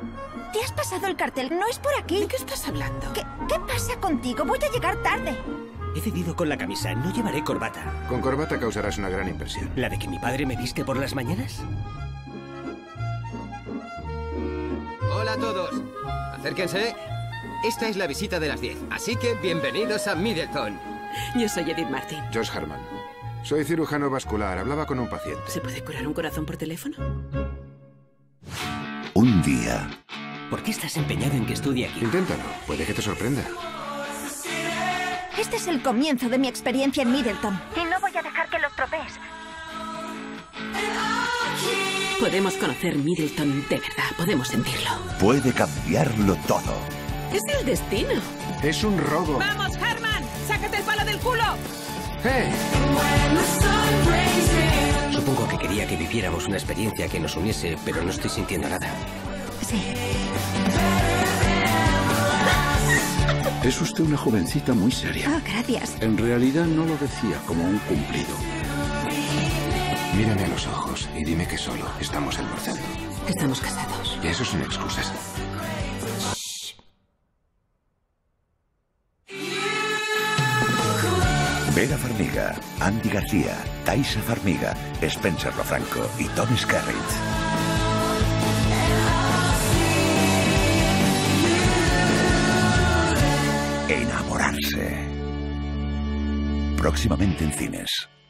Te has pasado el cartel, no es por aquí. ¿De qué estás hablando? ¿Qué pasa contigo? Voy a llegar tarde. He cedido con la camisa, no llevaré corbata. Con corbata causarás una gran impresión. ¿La de que mi padre me viste por las mañanas? Hola a todos. Acérquense. Esta es la visita de las 10, así que bienvenidos a Middleton. Yo soy Edith Martin. Josh Harman. Soy cirujano vascular. Hablaba con un paciente. ¿Se puede curar un corazón por teléfono? Un día. ¿Por qué estás empeñado en que estudie aquí? Inténtalo. Puede que te sorprenda. Este es el comienzo de mi experiencia en Middleton. Y no voy a dejar que lo estropees. Podemos conocer Middleton de verdad, podemos sentirlo. Puede cambiarlo todo. Es el destino. Es un robo. ¡Vamos, Herman! ¡Sácate el palo del culo! ¡Eh! Supongo que quería que viviéramos una experiencia que nos uniese, pero no estoy sintiendo nada. Sí. Es usted una jovencita muy seria. Oh, gracias. En realidad no lo decía como un cumplido. Mírame a los ojos y dime que solo estamos almorzando. Estamos casados. Y eso son excusas. Vera Farmiga, Andy García, Taisa Farmiga, Spencer Lofranco y Tom Skerritt. Enamorarse. Próximamente en cines.